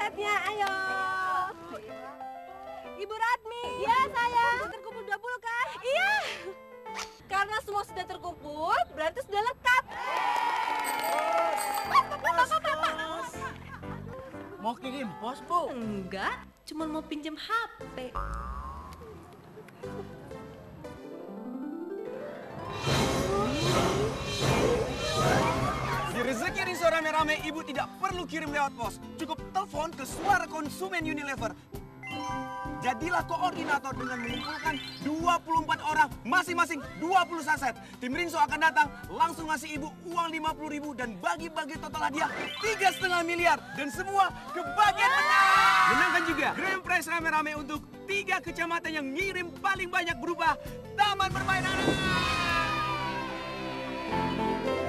setnya, ayo. Ibu Radmi. Iya, sayang. Sudah terkumpul 20 kan? Iya. Karena semua sudah terkumpul, berarti sudah lengkap. Mau kirim pos, Bu? Enggak, cuma mau pinjam HP. Di rezeki Rinso rame-rame, ibu tidak perlu kirim lewat pos. Cukup telepon ke Suara Konsumen Unilever. Jadilah koordinator dengan mengumpulkan 24 orang, masing-masing 20 saset. Tim Rinso akan datang, langsung ngasih ibu uang 50.000 dan bagi-bagi total hadiah 3,5 miliar. Dan semua kebagian menang! Menangkan juga grand prize rame-rame untuk 3 kecamatan yang ngirim paling banyak berupa Taman Bermain Anak.